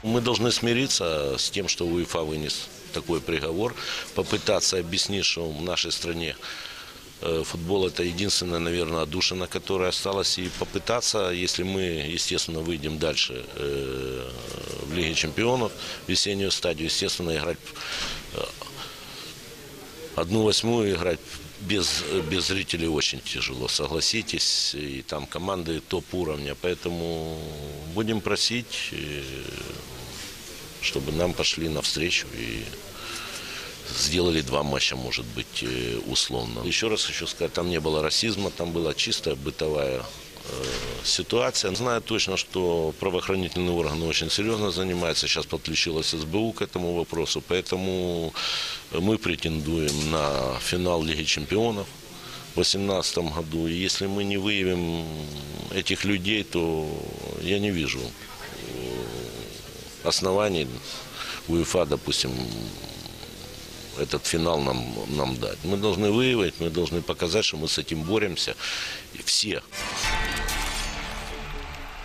Мы должны смириться с тем, что УЕФА вынес такой приговор, попытаться объяснить, что в нашей стране футбол – это единственная, наверное, отдушина, которая осталась, и попытаться, если мы, естественно, выйдем дальше в Лиге чемпионов, в весеннюю стадию, естественно, играть 1/8 играть без зрителей очень тяжело, согласитесь, и там команды топ-уровня, поэтому будем просить, чтобы нам пошли навстречу и сделали 2 матча, может быть, условно. Еще раз хочу сказать, там не было расизма, там была чистая бытовая ситуация. Знаю точно, что правоохранительные органы очень серьезно занимаются. Сейчас подключилась СБУ к этому вопросу, поэтому мы претендуем на финал Лиги чемпионов в 2018 году. И если мы не выявим этих людей, то я не вижу оснований УЕФА, допустим, этот финал нам дать. Мы должны выявить, мы должны показать, что мы с этим боремся. И все.